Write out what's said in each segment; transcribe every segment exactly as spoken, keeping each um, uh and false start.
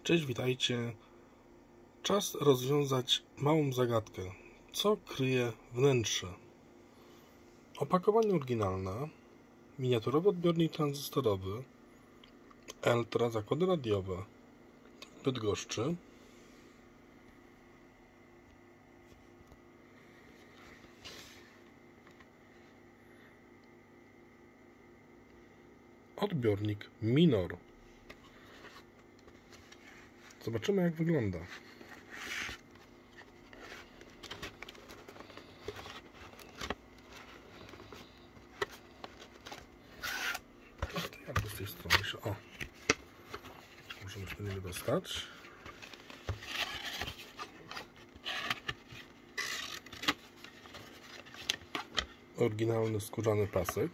Cześć, witajcie. Czas rozwiązać małą zagadkę. Co kryje wnętrze? Opakowanie oryginalne, miniaturowy odbiornik tranzystorowy, Eltra, zakłady radiowe w Bydgoszczy, odbiornik Minor. Zobaczymy, jak wygląda. Jak z tej strony się... O! Możemy się do niego dostać. Oryginalny skórzany pasek.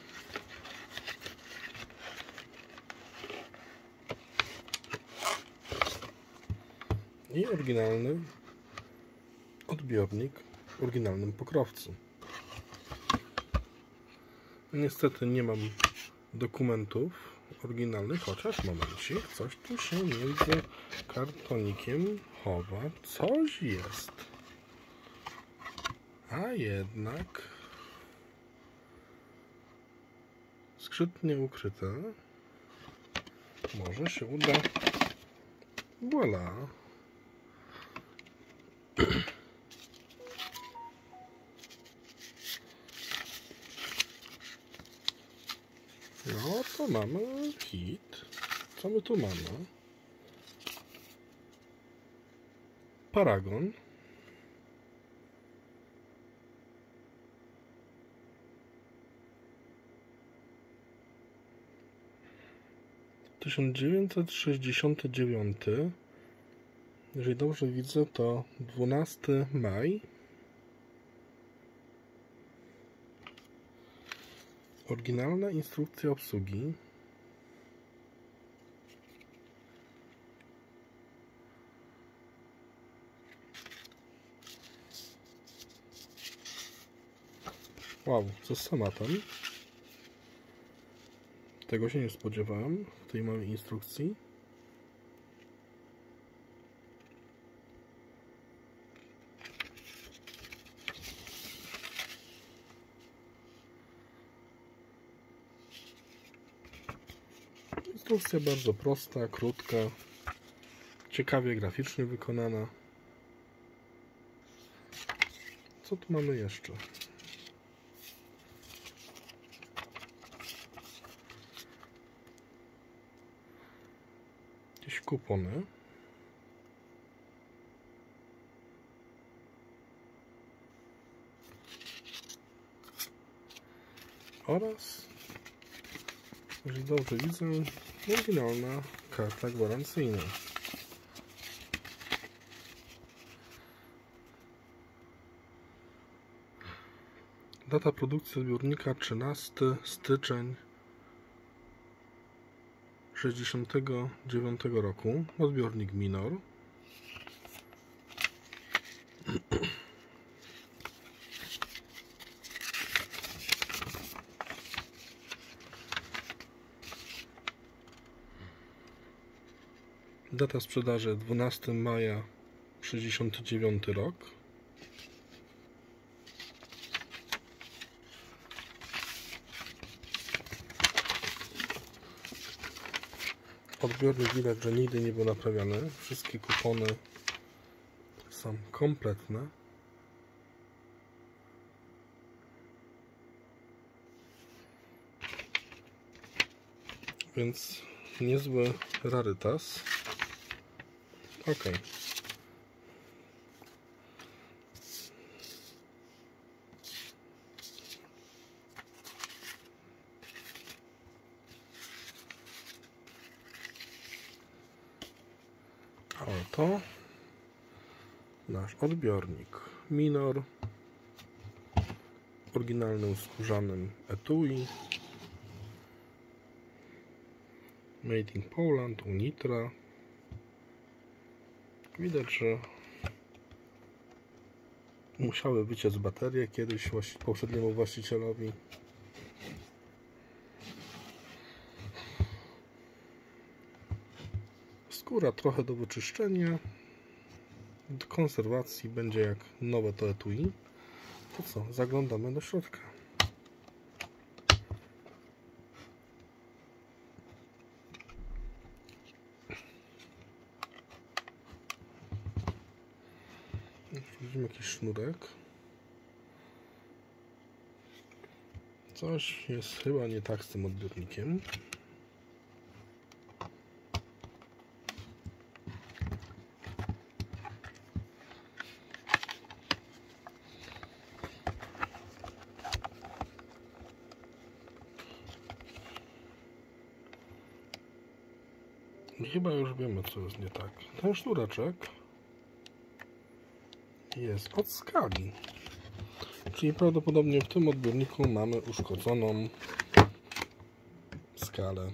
I oryginalny odbiornik w oryginalnym pokrowcu. Niestety nie mam dokumentów oryginalnych, chociaż momencik, coś tu się między kartonikiem chowa. Coś jest. A jednak skrzydnie ukryte. Może się uda. Voilà. No to mamy hit. Co my tu mamy? Paragon. tysiąc dziewięćset sześćdziesiąty dziewiąty. Jeżeli dobrze widzę, to dwunasty maj. Oryginalna instrukcja obsługi. Wow, co z schematem? Tego się nie spodziewałem w tej małej instrukcji. Instrukcja bardzo prosta, krótka, ciekawie graficznie wykonana. Co tu mamy jeszcze? Jakieś kupony. Oraz, jeżeli dobrze widzę, oryginalna karta gwarancyjna. Data produkcji odbiornika trzynasty styczeń sześćdziesiątego dziewiątego roku. Odbiornik Minor. Data sprzedaży dwunastego maja sześćdziesiąty dziewiąty rok. Odbiornik widać, że nigdy nie był naprawiany. Wszystkie kupony są kompletne. Więc niezły rarytas. Ok. Oto nasz odbiornik Minor w oryginalnym skórzanym etui. Made in Poland, Unitra. Widać, że musiały wyciec baterie kiedyś poprzedniemu właścicielowi. Skóra trochę do wyczyszczenia. Do konserwacji będzie jak nowe to etui. To co? Zaglądamy do środka. Widzimy jakiś sznurek. Coś jest chyba nie tak z tym odbiornikiem. I chyba już wiemy, co jest nie tak. Ten sznureczek jest od skali. Czyli prawdopodobnie w tym odbiorniku mamy uszkodzoną skalę.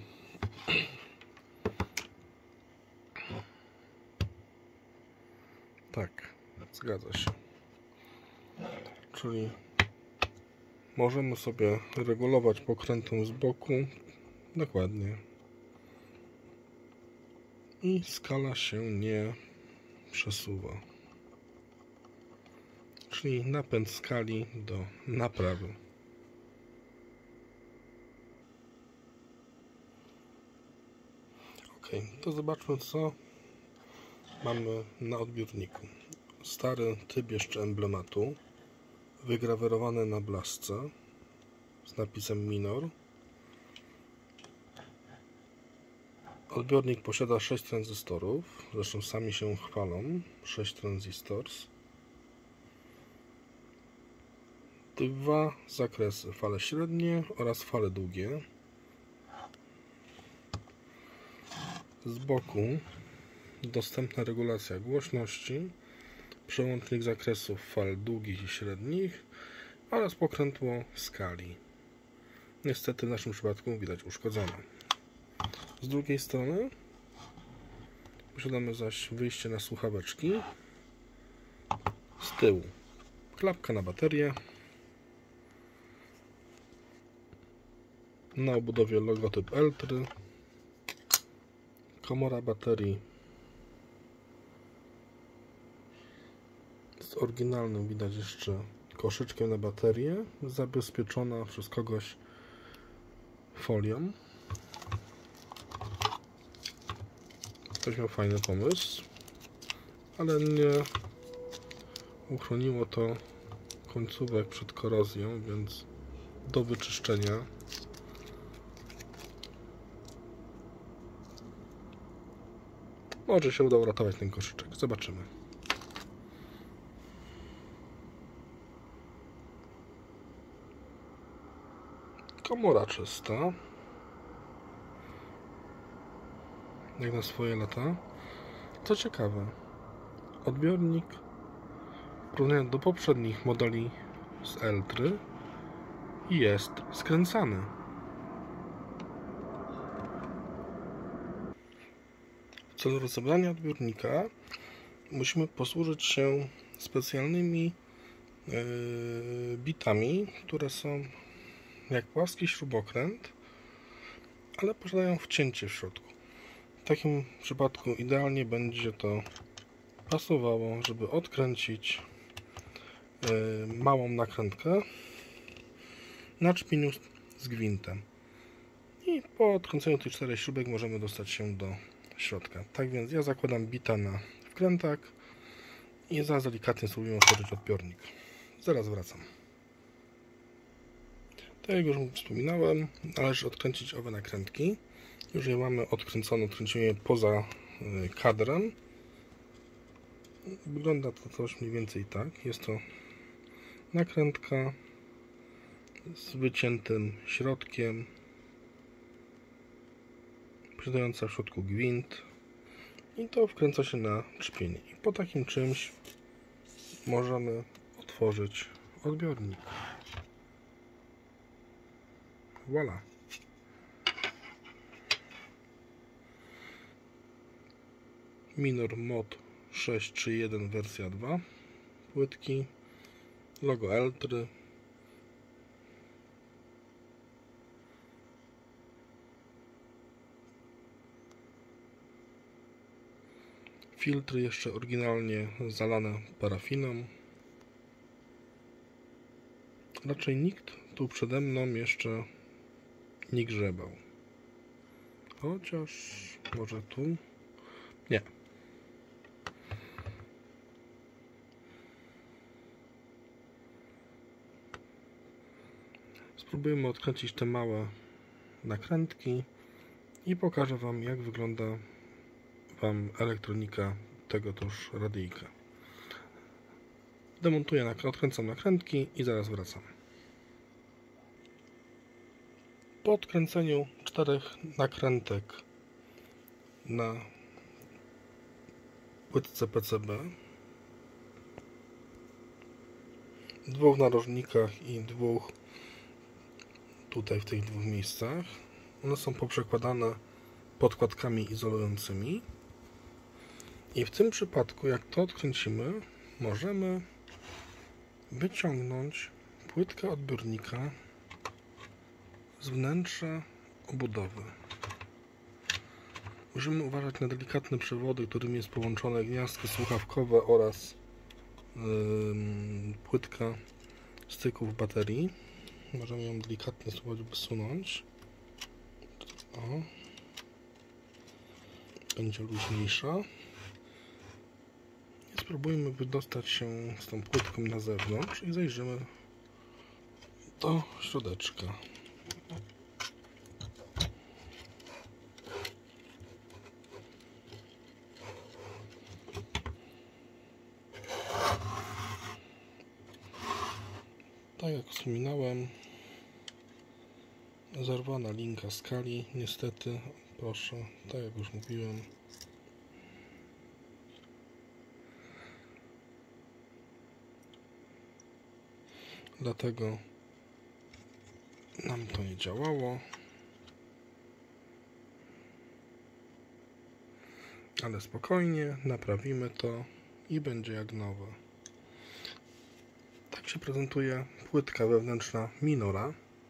Tak, zgadza się. Czyli możemy sobie regulować pokrętą z boku dokładnie. I skala się nie przesuwa. Czyli napęd skali do naprawy. Ok, to zobaczmy, co mamy na odbiorniku. Stary typ jeszcze emblematu, wygrawerowany na blaszce z napisem Minor. Odbiornik posiada sześć tranzystorów, zresztą sami się chwalą, sześć tranzistors. Dwa zakresy, fale średnie oraz fale długie. Z boku dostępna regulacja głośności, przełącznik zakresów fal długich i średnich oraz pokrętło skali. Niestety w naszym przypadku widać uszkodzone. Z drugiej strony posiadamy zaś wyjście na słuchaweczki. Z tyłu klapka na baterię. Na obudowie logotyp Eltry. Komora baterii z oryginalnym widać jeszcze koszyczkiem na baterię, zabezpieczona przez kogoś folią. Ktoś miał fajny pomysł, ale nie uchroniło to końcówek przed korozją, więc do wyczyszczenia może się uda uratować ten koszyczek. Zobaczymy. Komora czysta. Jak na swoje lata. Co ciekawe, odbiornik w porównaniu do poprzednich modeli z Eltry jest skręcany. W celu rozebrania odbiornika musimy posłużyć się specjalnymi yy, bitami, które są jak płaski śrubokręt, ale posiadają wcięcie w środku. W takim przypadku idealnie będzie to pasowało, żeby odkręcić yy, małą nakrętkę na czpieniu z gwintem. I po odkręceniu tych czterech śrubek możemy dostać się do środka. Tak więc ja zakładam bita na wkrętak i zaraz delikatnie spróbujemy otworzyć odbiornik. Zaraz wracam. Tak jak już wspominałem, należy odkręcić owe nakrętki. Już je mamy odkręcone, odkręcimy je poza kadrem. Wygląda to coś mniej więcej tak. Jest to nakrętka z wyciętym środkiem, posiadająca w środku gwint i to wkręca się na czpienie. I po takim czymś możemy otworzyć odbiornik. Voilà. Minor Mod sześć trzy jeden wersja dwa. Płytki. Logo Eltry. Filtry jeszcze oryginalnie zalane parafiną. Raczej nikt tu przede mną jeszcze nie grzebał. Chociaż może tu? Nie. Spróbujemy odkręcić te małe nakrętki i pokażę Wam, jak wygląda Wam elektronika tego też radyjka. Demontuję, odkręcam nakrętki i zaraz wracam. Po odkręceniu czterech nakrętek na płytce P C B, dwóch narożnikach i dwóch tutaj w tych dwóch miejscach, one są poprzekładane podkładkami izolującymi i w tym przypadku, jak to odkręcimy, możemy wyciągnąć płytkę odbiornika z wnętrza obudowy. Musimy uważać na delikatne przewody, którymi jest połączone gniazdko słuchawkowe oraz yy, płytka styków baterii. Możemy ją delikatnie spróbować wysunąć. O. Będzie luźniejsza. I spróbujmy wydostać się z tą płytką na zewnątrz i zajrzymy do środeczka. Tak jak wspominałem, zerwana linka skali, niestety, proszę, tak jak już mówiłem. Dlatego nam to nie działało. Ale spokojnie, naprawimy to i będzie jak nowe. Tak się prezentuje płytka wewnętrzna Minora.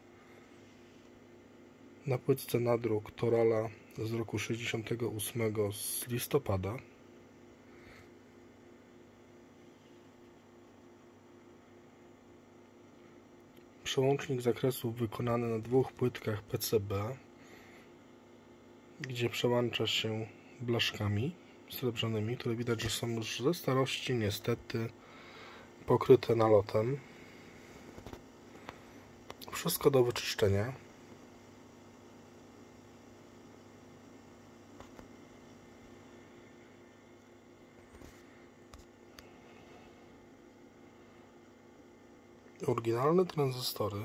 Na płytce nadruk Torala z roku sześćdziesiątego ósmego z listopada. Przełącznik zakresów wykonany na dwóch płytkach P C B, gdzie przełącza się blaszkami srebrzanymi, które widać, że są już ze starości niestety pokryte nalotem. Wszystko do wyczyszczenia. Oryginalne tranzystory.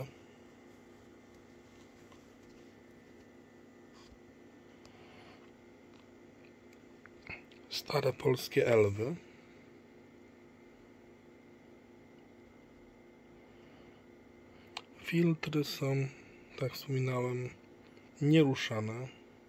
Stare polskie elwy. Filtry są, tak jak wspominałem, nieruszane.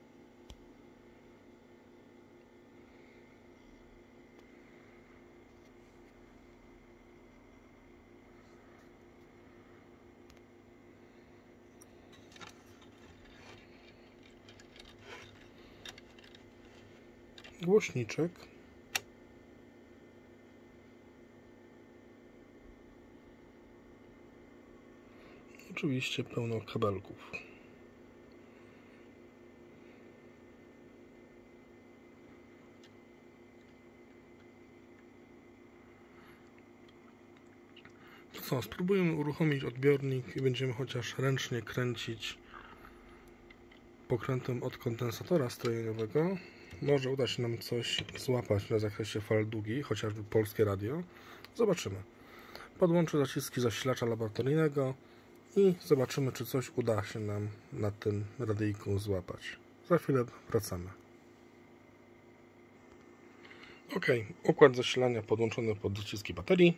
Głośniczek. Oczywiście pełno kabelków. To co, spróbujemy uruchomić odbiornik i będziemy chociaż ręcznie kręcić pokrętłem od kondensatora strojeniowego. Może uda się nam coś złapać na zakresie fal długich, chociażby polskie radio. Zobaczymy. Podłączę zaciski zasilacza laboratoryjnego i zobaczymy, czy coś uda się nam na tym radyjku złapać. Za chwilę wracamy. Ok, układ zasilania podłączony pod zaciski baterii.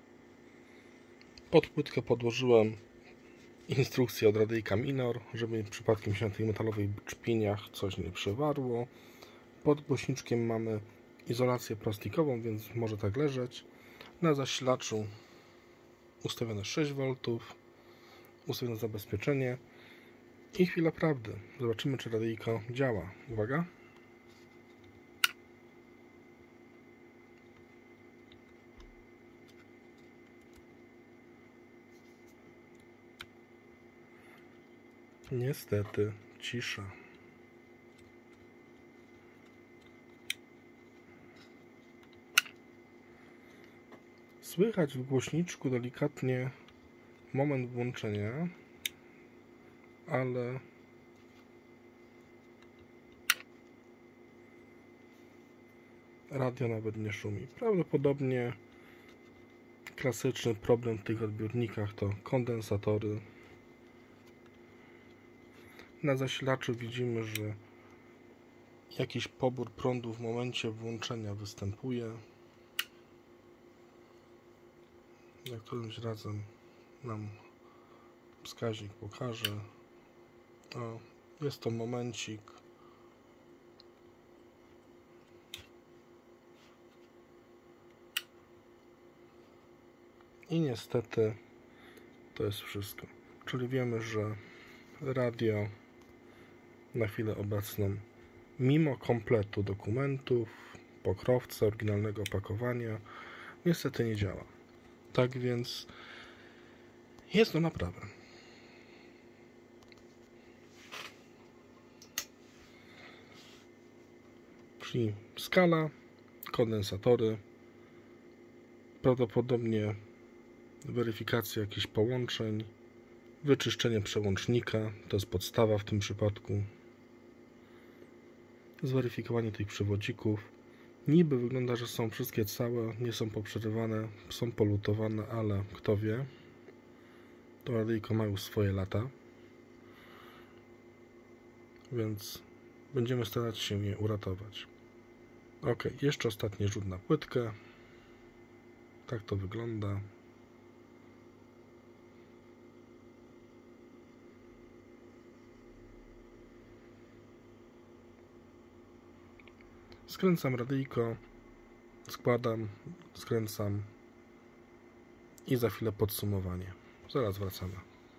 Pod płytkę podłożyłem instrukcję od radyjka Minor, żeby przypadkiem się na tych metalowych czpieniach coś nie przewarło. Pod głośniczkiem mamy izolację plastikową, więc może tak leżeć. Na zasilaczu ustawione sześć woltów, ustawione zabezpieczenie i chwila prawdy. Zobaczymy, czy radyjko działa. Uwaga. Niestety cisza. Słychać w głośniczku delikatnie moment włączenia, ale radio nawet nie szumi. Prawdopodobnie klasyczny problem w tych odbiornikach to kondensatory. Na zasilaczu widzimy, że jakiś pobór prądu w momencie włączenia występuje. Jak którymś razem nam wskaźnik pokaże. O, jest to momencik. I niestety to jest wszystko. Czyli wiemy, że radio na chwilę obecną, mimo kompletu dokumentów, pokrowca, oryginalnego opakowania, niestety nie działa. Tak więc jest to naprawa. Czyli skala, kondensatory, prawdopodobnie weryfikacja jakichś połączeń, wyczyszczenie przełącznika, to jest podstawa w tym przypadku, zweryfikowanie tych przewodzików. Niby wygląda, że są wszystkie całe, nie są poprzerywane, są polutowane, ale kto wie, to radyjko ma już swoje lata, więc będziemy starać się je uratować. Ok, jeszcze ostatni rzut na płytkę. Tak to wygląda. Skręcam radyjko, składam, skręcam i za chwilę podsumowanie. Zaraz wracamy.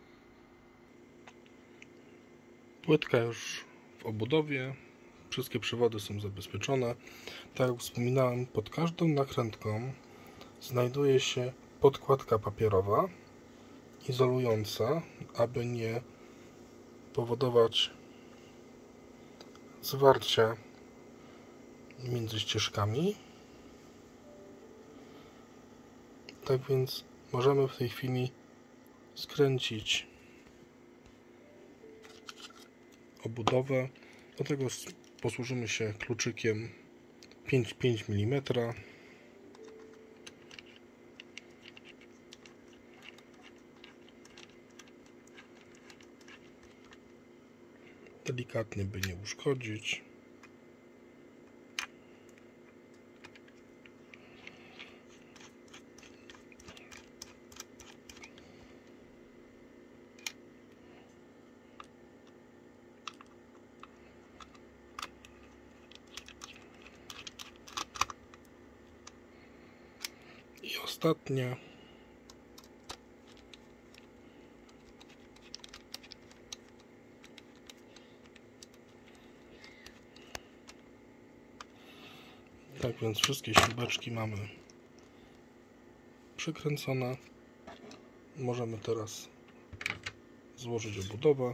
Płytka już w obudowie, wszystkie przewody są zabezpieczone. Tak jak wspominałem, pod każdą nakrętką znajduje się podkładka papierowa izolująca, aby nie powodować zwarcia między ścieżkami. Tak więc możemy w tej chwili skręcić obudowę. Do tego posłużymy się kluczykiem pięć milimetrów. Delikatnie, by nie uszkodzić. I ostatnie. Tak więc wszystkie śrubeczki mamy przykręcone. Możemy teraz złożyć obudowę.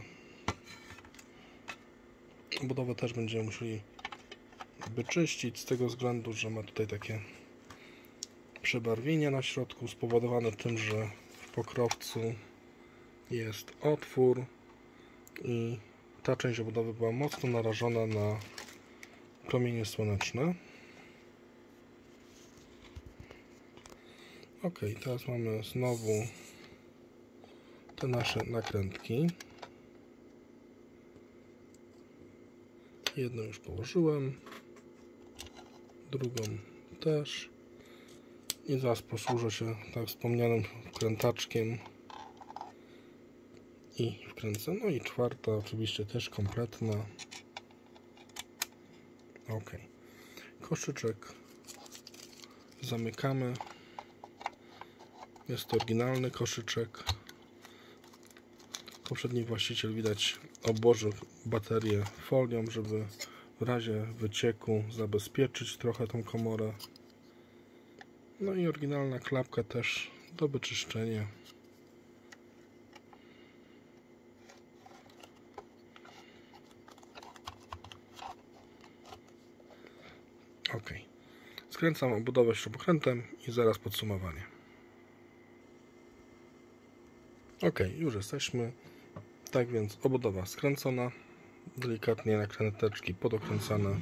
Obudowę też będziemy musieli wyczyścić z tego względu, że ma tutaj takie przebarwienia na środku spowodowane tym, że w pokrowcu jest otwór i ta część obudowy była mocno narażona na promienie słoneczne. Ok, teraz mamy znowu te nasze nakrętki. Jedną już położyłem, drugą też. I zaraz posłużę się tak wspomnianym wkrętaczkiem i wkręcę. No i czwarta oczywiście też kompletna. Ok. Koszyczek zamykamy. Jest to oryginalny koszyczek. Poprzedni właściciel, widać, obłożył baterię folią, żeby w razie wycieku zabezpieczyć trochę tą komorę. No i oryginalna klapka też do wyczyszczenia. OK. Skręcam obudowę śrubokrętem i zaraz podsumowanie. OK, już jesteśmy. Tak więc obudowa skręcona, delikatnie nakręteczki podokręcane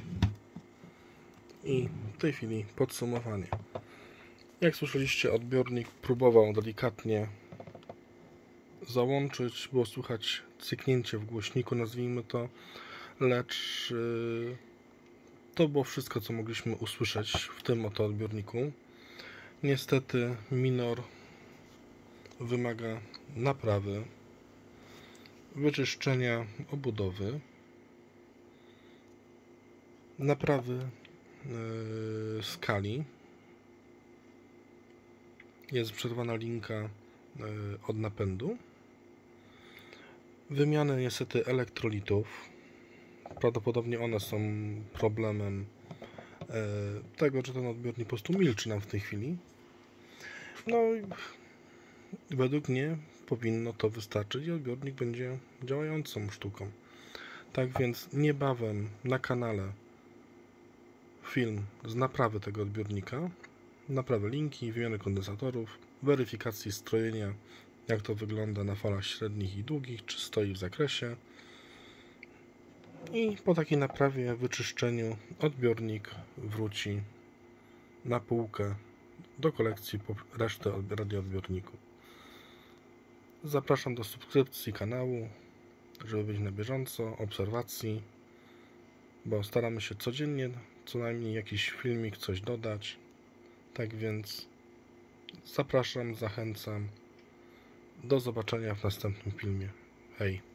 i w tej chwili podsumowanie. Jak słyszeliście, odbiornik próbował delikatnie załączyć, było słychać cyknięcie w głośniku, nazwijmy to, lecz yy, to było wszystko, co mogliśmy usłyszeć w tym oto odbiorniku. Niestety minor wymaga naprawy, wyczyszczenia obudowy, naprawy yy, skali. Jest przerwana linka yy, od napędu, wymiany niestety elektrolitów. Prawdopodobnie one są problemem yy, tego, że ten odbiornik po prostu milczy nam w tej chwili. No i według mnie powinno to wystarczyć i odbiornik będzie działającą sztuką. Tak więc niebawem na kanale film z naprawy tego odbiornika, naprawy linki, wymiany kondensatorów, weryfikacji strojenia, jak to wygląda na falach średnich i długich, czy stoi w zakresie. I po takiej naprawie, wyczyszczeniu odbiornik wróci na półkę do kolekcji po resztę radioodbiorników. Zapraszam do subskrypcji kanału, żeby być na bieżąco, obserwacji, bo staramy się codziennie co najmniej jakiś filmik, coś dodać. Tak więc zapraszam, zachęcam. Do zobaczenia w następnym filmie. Hej!